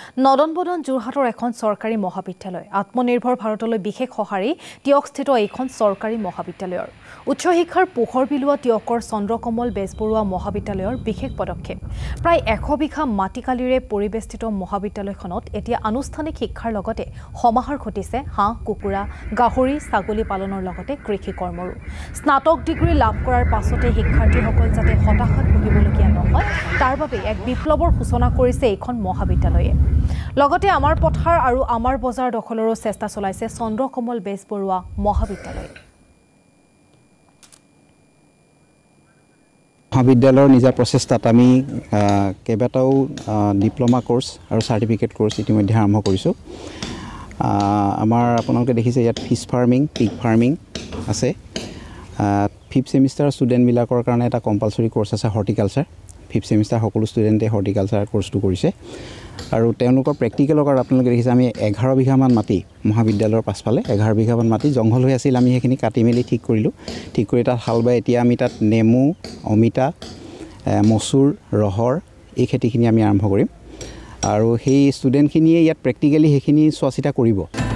নদন-বদন যোৰহাটৰ এখন চৰকাৰী মহাবিদ্যালয় আত্মনিৰ্ভৰ ভাৰতলৈ বিশেষ সঁহাৰি টিয়কস্থিত এইখন চৰকাৰী মহাবিদ্যালয়ৰ উচ্চ শিক্ষাৰ পোহৰ বিলোৱা টিয়কৰ চন্দ্ৰকমল বেজবৰুৱা মহাবিদ্যালয়ৰ বিশেষ পদক্ষেপ প্ৰায় 100 বিঘা মাটিকালিৰে পৰিবেষ্টিত মহাবিদ্যালয়খনত এতিয়া আনুষ্ঠানিক শিক্ষাৰ লগতে সমাহাৰ ঘটিছে হাঁহ কুকুৰা গাহৰি ছাগলী পালনৰ লগতে কৃষি কৰ্মৰো স্নাতক ডিগ্ৰী লাভ কৰাৰ পাছতে শিক্ষাৰ্থীসকল যাতে হতাশাত ভুগিবলগীয়া নহয় তাৰ বাবে এক বিপ্লৱৰ সূচনা কৰিছে এইখন মহাবিদ্যালয়ে লগতে আমাৰ পথাৰ আৰু আমাৰ বজাৰ দখলৰো চেষ্টা চলাইছে চন্দ্ৰকমল বেজবৰুৱা মহাবিদ্যালয় মহাবিদ্যালয়ৰ নিজা প্ৰচেষ্টাত আমি কেইবাটাও ডিপ্লোমা কোৰ্স আৰু সাৰ্টিফিকেট কোৰ্স ইতিমধ্যে আৰম্ভ কৰিছো আমাৰ আপোনালোকে দেখিছে ইয়াত ফিশ ফাৰ্মিং পিগ ফাৰ্মিং আছে 5th সেমিষ্টাৰ ষ্টুডেন্ট বিলাকৰ কাৰণে এটা কম্পালসৰি কোৰ্স আছে হৰ্টিকালচাৰ 5th সেমিষ্টাৰ সকলো ষ্টুডেন্টে হৰ্টিকালচাৰ কোৰ্সটো কৰিছে আৰু তেওঁলোকৰ প্ৰেক্টিকেলৰ কাৰণে আপোনালোকে দেখিছে আমি 11 বিঘা মান মাটি মহাবিদ্যালয়ৰ পাছফালে 11 বিঘা মান মাটি জংঘল হৈ আছিল আমি হেখিনি কাটি মেলি ঠিক কৰিলো ঠিক কৰি তাত হাল বাই এতিয়া আমি তাত নেমু অমিতা মসুৰ ৰহৰ এই খেতিখিনি আমি আৰম্ভ কৰিম আৰু সেই ষ্টুডেন্টখিনিয়ে ইয়াত প্ৰেক্টিকেলি হেখিনি চোৱাচিতা কৰিব